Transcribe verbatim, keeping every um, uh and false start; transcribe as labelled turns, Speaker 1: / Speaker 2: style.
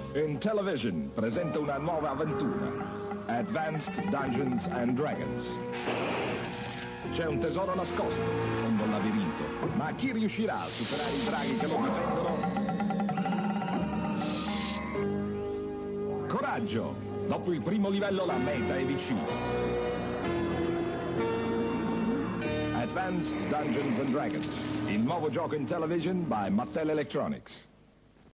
Speaker 1: Intellivision presenta una nuova avventura, Advanced Dungeons and Dragons. C'è un tesoro nascosto in fondo al labirinto, ma chi riuscirà a superare i draghi che lo difendono? Coraggio! Dopo il primo livello la meta è vicina. Advanced Dungeons and Dragons, il nuovo gioco Intellivision by Mattel Electronics.